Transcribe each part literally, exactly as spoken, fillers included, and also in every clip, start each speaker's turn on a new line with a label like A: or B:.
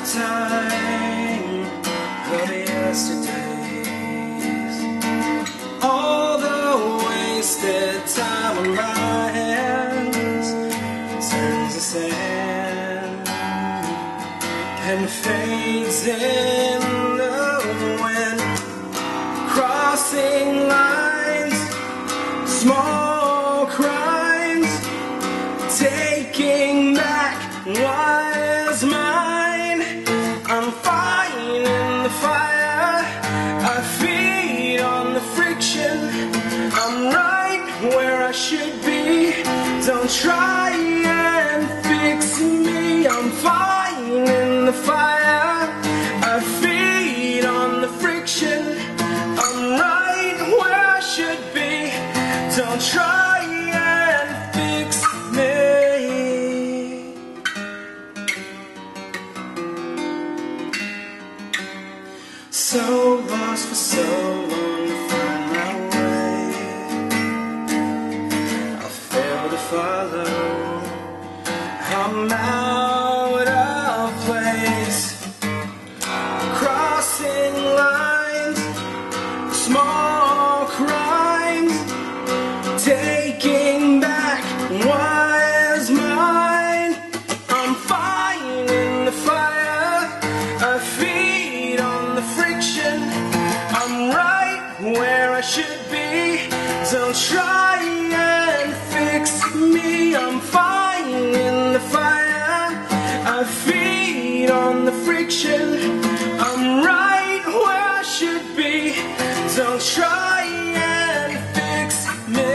A: time of yesterdays, all the wasted time on my hands turns to sand and fades in the wind, crossing lines, small crimes, taking back what is mine. I'm fine in the fire, I feed on the friction. I'm right where I should be, don't try and fix me. I'm fine in the fire, I feed on the friction. I'm right where I should be, don't try and fix me. So lost for so long to find my way, I fail to follow, I'm out of place, crossing lines, small crimes, taking back what is mine. I'm fine in the fire, I feed on the friction. I'm right where I should be, don't try and fix me. I'm fine in the fire, I feed on the friction. I'm right where I should be, don't try and fix me.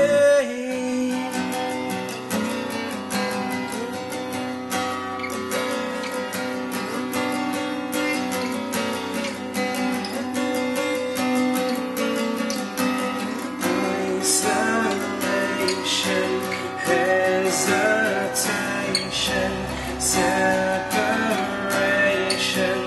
A: Isolation, hesitation, separation,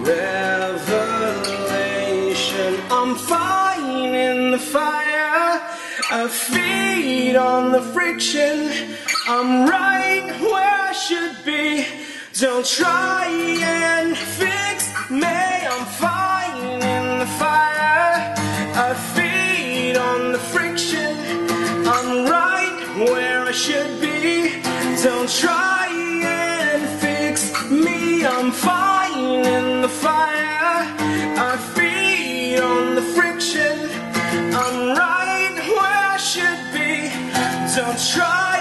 A: revelation. I'm fine in the fire, I feed on the friction. I'm right where I should be, don't try and fix me. I'm fine in the fire, I feed on the friction. I'm right where I should be, don't try and fix me. I'm fine in the fire, I feed on the friction. I'm right where I should be, don't try